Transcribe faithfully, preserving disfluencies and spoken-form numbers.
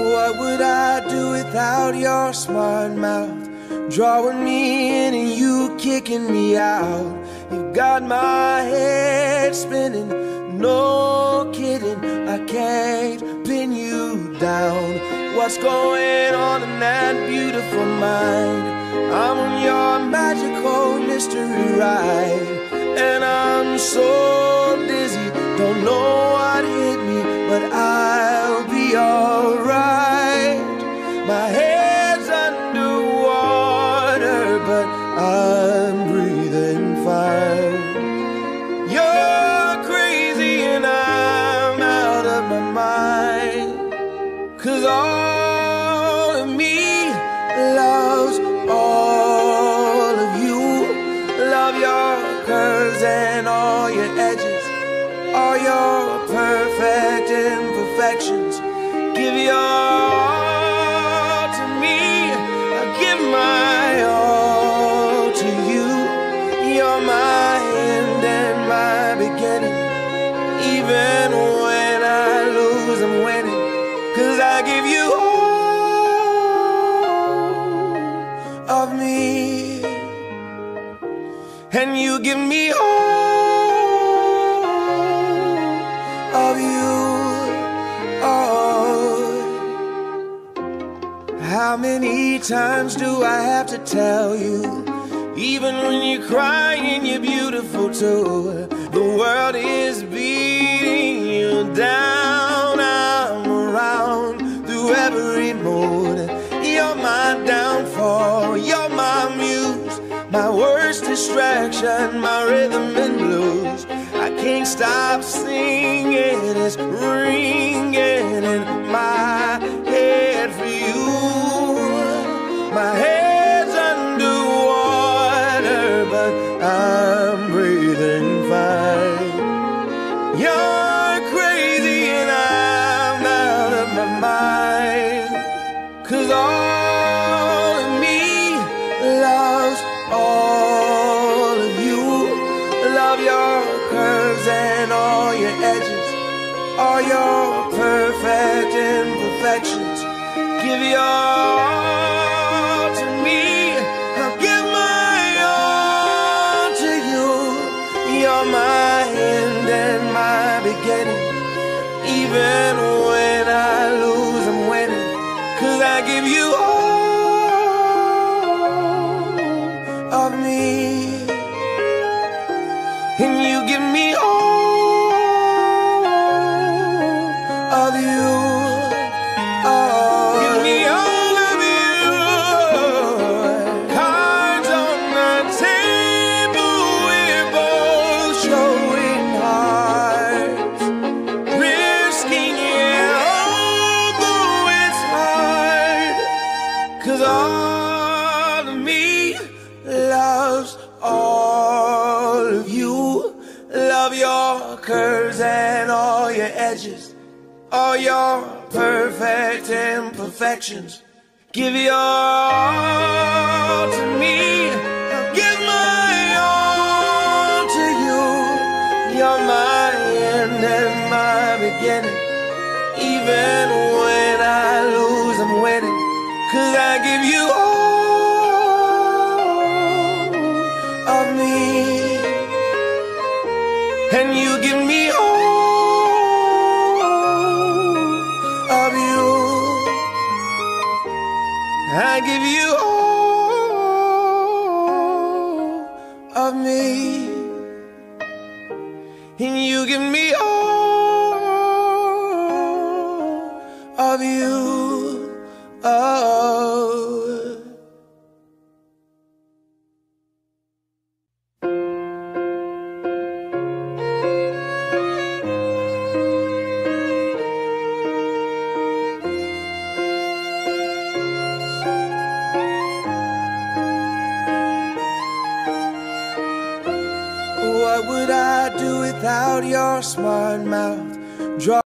What would I do without your smart mouth? Drawing me in and you kicking me out. You got my head spinning, no kidding, I can't pin you down. What's going on in that beautiful mind? I'm on your magical mystery ride, and I'm so dizzy, don't know what hit me, but I'll be alright. My head's underwater, but I'm breathing fine. You're crazy and I'm out of my mind, 'cause all of me loves all of you. Love your curves and all your edges, all your perfect imperfections. Give your all to me, I give my all to you. You're my end and my beginning. Even when I lose, I'm winning, 'cause I give you all of me, and you give me all of you. Oh, how many times do I have to tell you? Even when you're crying, you're beautiful too. The world is beating you down. I'm around through every mood. You're my downfall, you're my muse, my worst distraction, my rhythm and blues. I can't stop singing, it's ringing in my head for you. My head's underwater, but I'm breathing fine. You're crazy and I'm out of my mind, 'cause all of me loves all of you. Love your curves and all your edges, all your perfect imperfections. Give your all to me, I'll give my all to you. You're my end and my beginning. Even when I lose, I'm winning, 'cause I give you all of me, and you give me all of you. Oh, give me all of you. Cards on the table, we're both showing hearts, risking it, although it's hard, 'cause all of me loves all of you. Love your curves and all your edges, all your perfect imperfections. Give your all to me, I'll give my all to you. You're my end and my beginning. Even when I lose, I'm winning, 'cause I give you all of me, and you give me all of you. I give you all of me, and you give me all of you. Oh. What would I do without your smart mouth?